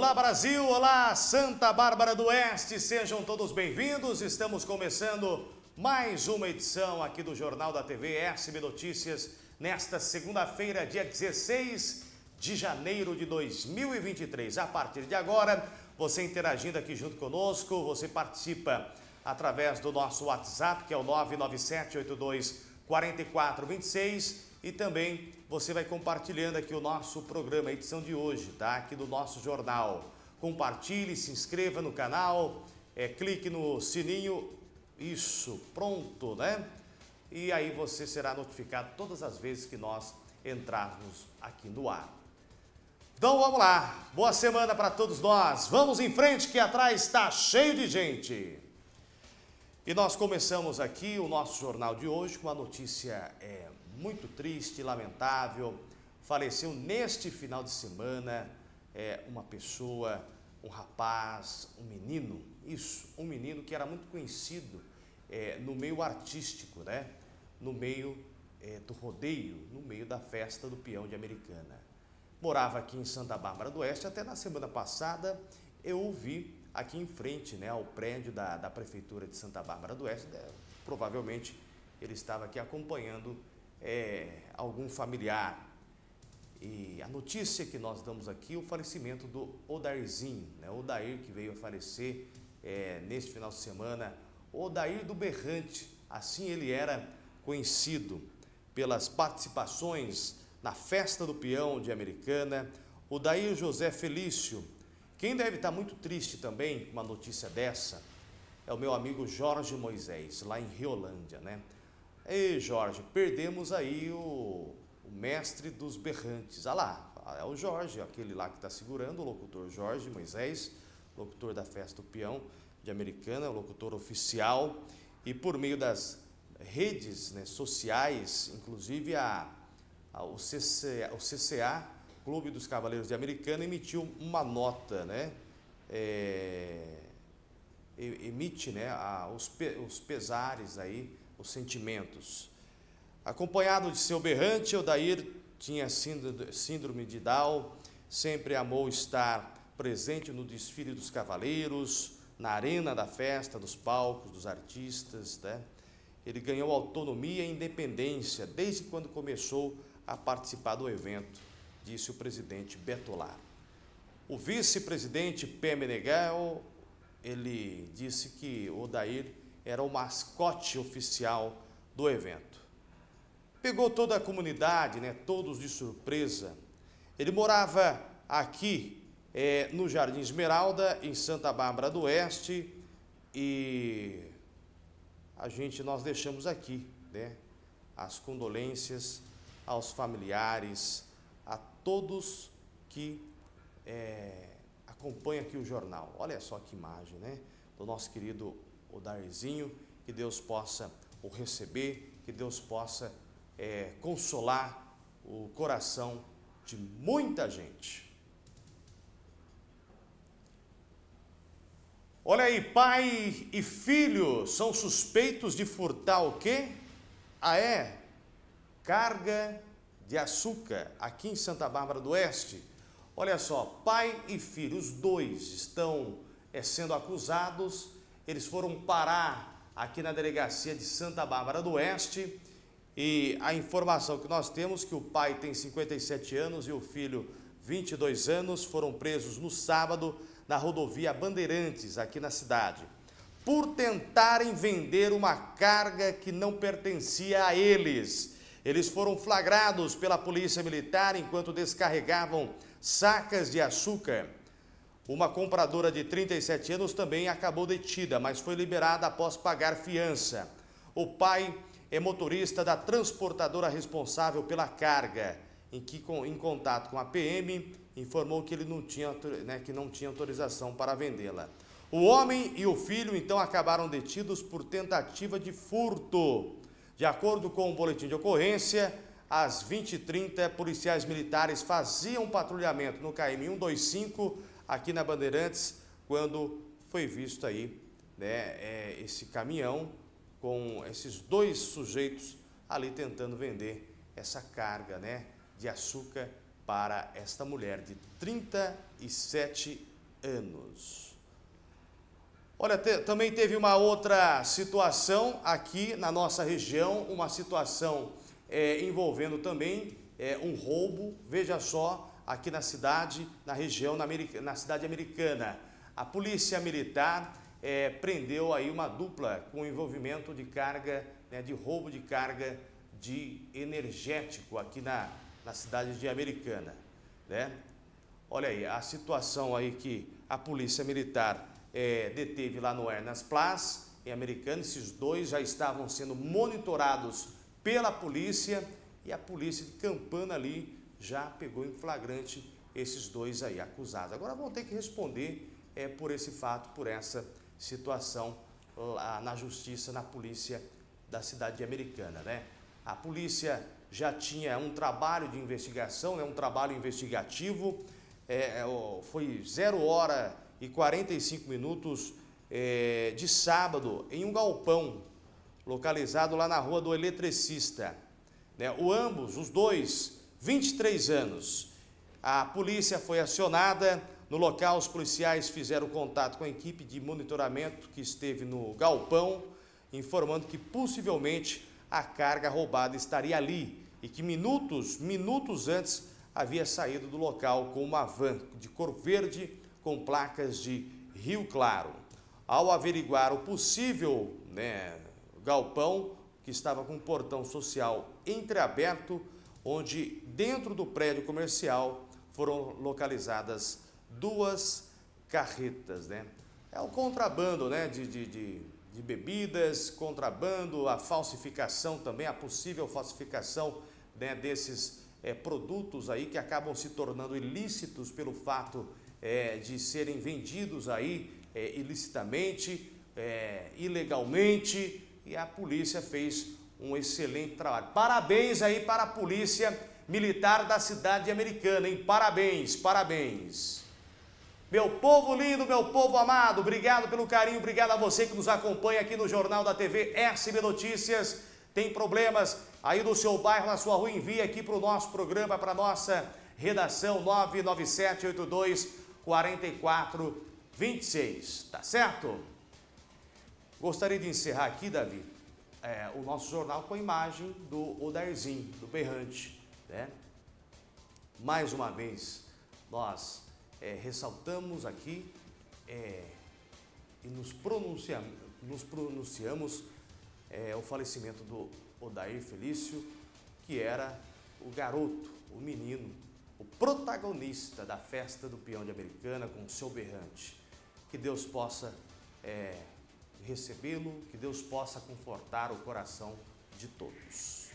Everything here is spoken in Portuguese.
Olá Brasil, olá Santa Bárbara do Oeste, sejam todos bem-vindos. Estamos começando mais uma edição aqui do Jornal da TV SB Notícias, nesta segunda-feira, dia 16 de janeiro de 2023. A partir de agora, você interagindo aqui junto conosco, você participa através do nosso WhatsApp, que é o 997824426, e também você vai compartilhando aqui o nosso programa, a edição de hoje, tá? Aqui do nosso jornal. Compartilhe, se inscreva no canal, clique no sininho, isso, pronto, né? E aí você será notificado todas as vezes que nós entrarmos aqui no ar. Então vamos lá, boa semana para todos nós, vamos em frente que atrás está cheio de gente. E nós começamos aqui o nosso jornal de hoje com uma notícia muito triste, lamentável. Faleceu neste final de semana uma pessoa, um rapaz, um menino, um menino que era muito conhecido no meio artístico, né? No meio do rodeio, no meio da festa do peão de Americana. Morava aqui em Santa Bárbara do Oeste, até na semana passada eu o vi aqui em frente, né, ao prédio da Prefeitura de Santa Bárbara do Oeste. Provavelmente ele estava aqui acompanhando algum familiar. E a notícia que nós damos aqui, o falecimento do Odairzinho, né, Odair, que veio a falecer neste final de semana. Odair do Berrante, assim ele era conhecido pelas participações na Festa do Peão de Americana. Odair José Felício. Quem deve estar muito triste também com uma notícia dessa é o meu amigo Jorge Moisés, lá em Riolândia, né? Ei, Jorge, perdemos aí o mestre dos berrantes. Ah lá, é o Jorge, aquele lá que está segurando, o locutor Jorge Moisés, locutor da Festa do Peão de Americana, locutor oficial. E por meio das redes, né, sociais, inclusive o CCA, Clube dos Cavaleiros de Americana, emitiu uma nota, né? Emite, né, os pesares aí, os sentimentos. Acompanhado de seu berrante, Odair tinha síndrome de Down, sempre amou estar presente no desfile dos cavaleiros, na arena da festa, nos palcos dos artistas, né? Ele ganhou autonomia e independência desde quando começou a participar do evento, disse o presidente Betolar. O vice-presidente Pé Meneghel, ele disse que Odair era o mascote oficial do evento. Pegou toda a comunidade, né, todos de surpresa. Ele morava aqui no Jardim Esmeralda, em Santa Bárbara do Oeste, e nós deixamos aqui, né, as condolências aos familiares, a todos que acompanham aqui o jornal. Olha só que imagem, né? Do nosso querido Odairzinho, que Deus possa o receber, que Deus possa consolar o coração de muita gente. Olha aí, pai e filho são suspeitos de furtar o quê? Carga de açúcar aqui em Santa Bárbara do Oeste. Olha só, pai e filho, os dois estão sendo acusados. Eles foram parar aqui na delegacia de Santa Bárbara do Oeste, e a informação que nós temos é que o pai tem 57 anos e o filho 22 anos, foram presos no sábado na rodovia Bandeirantes, aqui na cidade, por tentarem vender uma carga que não pertencia a eles. Eles foram flagrados pela Polícia Militar enquanto descarregavam sacas de açúcar. Uma compradora de 37 anos também acabou detida, mas foi liberada após pagar fiança. O pai é motorista da transportadora responsável pela carga, em contato com a PM, informou que ele não tinha autorização para vendê-la. O homem e o filho, então, acabaram detidos por tentativa de furto. De acordo com o boletim de ocorrência, às 20h30, policiais militares faziam patrulhamento no KM 125, aqui na Bandeirantes, quando foi visto aí, né, esse caminhão com esses dois sujeitos ali tentando vender essa carga, né, de açúcar para esta mulher de 37 anos. Olha, também teve uma outra situação aqui na nossa região, uma situação envolvendo também um roubo, veja só, aqui na cidade, na região, na cidade americana. A polícia militar prendeu aí uma dupla com envolvimento de carga, de roubo de carga de energético aqui na cidade de Americana, né? Olha aí, a situação aí que a polícia militar deteve lá no Ernest Place, em Americana. Esses dois já estavam sendo monitorados pela polícia e a polícia de Campana ali já pegou em flagrante esses dois aí acusados. Agora vão ter que responder por esse fato, por essa situação lá na justiça, na polícia da cidade de Americana, né? A polícia já tinha um trabalho de investigação, um trabalho investigativo. Foi 0h45 de sábado em um galpão localizado lá na Rua do Eletricista, né? Os dois, 23 anos. A polícia foi acionada. No local, os policiais fizeram contato com a equipe de monitoramento que esteve no galpão, informando que possivelmente a carga roubada estaria ali e que minutos antes havia saído do local com uma van de cor verde com placas de Rio Claro. Ao averiguar o possível galpão, que estava com um portão social entreaberto, onde dentro do prédio comercial foram localizadas duas carretas, né? É o contrabando, né, de bebidas, contrabando, a falsificação também, a possível falsificação, né, desses produtos aí que acabam se tornando ilícitos pelo fato de serem vendidos aí ilicitamente, ilegalmente, e a polícia fez um excelente trabalho. Parabéns aí para a polícia militar da cidade americana, hein? Parabéns, parabéns. Meu povo lindo, meu povo amado, obrigado pelo carinho, obrigado a você que nos acompanha aqui no Jornal da TV SB Notícias. Tem problemas aí no seu bairro, na sua rua, envie aqui para o nosso programa, para a nossa redação 997824426, tá certo? Gostaria de encerrar aqui, Davi, o nosso jornal com a imagem do Odairzinho, do Berrante, né? Mais uma vez, nós ressaltamos aqui e nos pronunciamos o falecimento do Odair Felício, que era o garoto, o menino, o protagonista da festa do peão de Americana com o seu berrante. Que Deus possa recebê-lo, que Deus possa confortar o coração de todos.